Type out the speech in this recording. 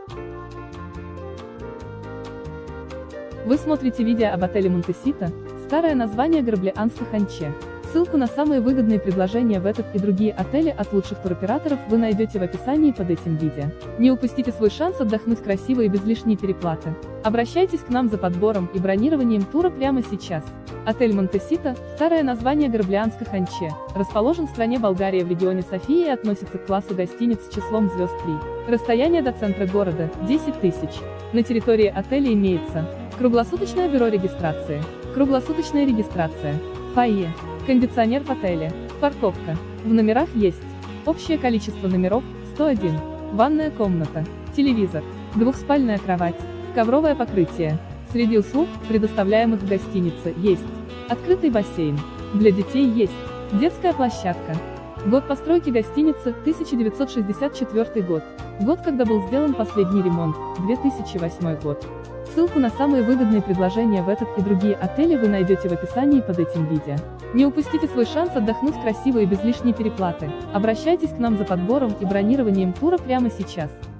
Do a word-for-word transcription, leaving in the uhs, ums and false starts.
Вы смотрите видео об отеле Монтесита, старое название Грабле-Анска-Ханче. Ссылку на самые выгодные предложения в этот и другие отели от лучших туроператоров вы найдете в описании под этим видео. Не упустите свой шанс отдохнуть красиво и без лишней переплаты. Обращайтесь к нам за подбором и бронированием тура прямо сейчас. Отель Монтесита, старое название Грабле-Анска-Ханче, расположен в стране Болгария в регионе София и относится к классу гостиниц с числом звезд три. Расстояние до центра города – десять тысяч. На территории отеля имеется круглосуточное бюро регистрации, круглосуточная регистрация, фойе, кондиционер в отеле, парковка. В номерах есть общее количество номеров – сто один, ванная комната, телевизор, двухспальная кровать, ковровое покрытие. Среди услуг, предоставляемых в гостинице, есть открытый бассейн, для детей есть детская площадка. Год постройки гостиницы – тысяча девятьсот шестьдесят четвёртый год, год, когда был сделан последний ремонт – две тысячи восьмой год. Ссылку на самые выгодные предложения в этот и другие отели вы найдете в описании под этим видео. Не упустите свой шанс отдохнуть красиво и без лишней переплаты. Обращайтесь к нам за подбором и бронированием тура прямо сейчас.